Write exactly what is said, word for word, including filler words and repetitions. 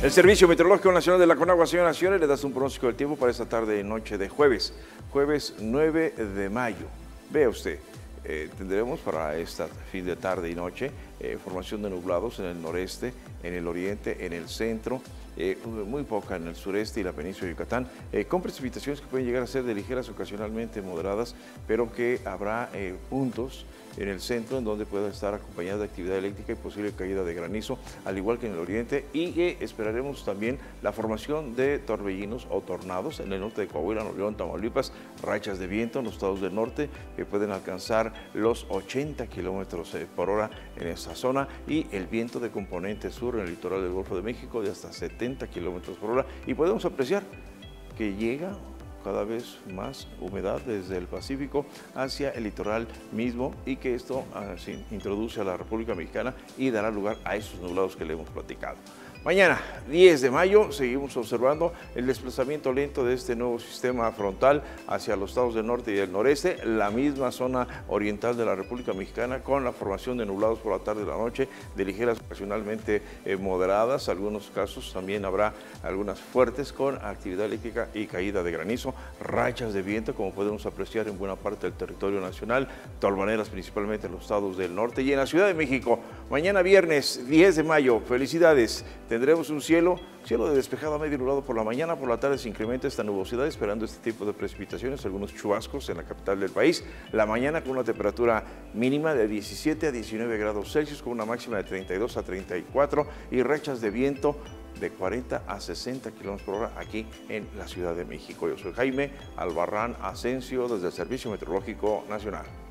El Servicio Meteorológico Nacional de la Conagua, señoras y señores, le da un pronóstico del tiempo para esta tarde y noche de jueves, jueves nueve de mayo. Vea usted, eh, tendremos para esta fin de tarde y noche eh, formación de nublados en el noreste, en el oriente, en el centro, eh, muy poca en el sureste y la península de Yucatán, eh, con precipitaciones que pueden llegar a ser de ligeras, ocasionalmente moderadas, pero que habrá eh, puntos en el centro en donde pueda estar acompañada de actividad eléctrica y posible caída de granizo, al igual que en el oriente, y que esperaremos también la formación de torbellinos o tornados en el norte de Coahuila, Nuevo León, Tamaulipas, rachas de viento en los estados del norte que pueden alcanzar los ochenta kilómetros por hora en esta zona, y el viento de componente sur en el litoral del Golfo de México de hasta setenta kilómetros por hora, y podemos apreciar que llega cada vez más humedad desde el Pacífico hacia el litoral mismo, y que esto uh, se introduce a la República Mexicana y dará lugar a esos nublados que le hemos platicado. Mañana, diez de mayo, seguimos observando el desplazamiento lento de este nuevo sistema frontal hacia los estados del norte y del noreste, la misma zona oriental de la República Mexicana, con la formación de nublados por la tarde y la noche, de ligeras ocasionalmente eh, moderadas, algunos casos también habrá algunas fuertes con actividad eléctrica y caída de granizo, rachas de viento como podemos apreciar en buena parte del territorio nacional, tolvaneras principalmente en los estados del norte y en la Ciudad de México. Mañana viernes, diez de mayo, felicidades. Tendremos un cielo, cielo de despejado a medio nublado por la mañana, por la tarde se incrementa esta nubosidad, esperando este tipo de precipitaciones, algunos chubascos en la capital del país. La mañana con una temperatura mínima de diecisiete a diecinueve grados Celsius, con una máxima de treinta y dos a treinta y cuatro, y rachas de viento de cuarenta a sesenta kilómetros por hora aquí en la Ciudad de México. Yo soy Jaime Albarrán Asensio, desde el Servicio Meteorológico Nacional.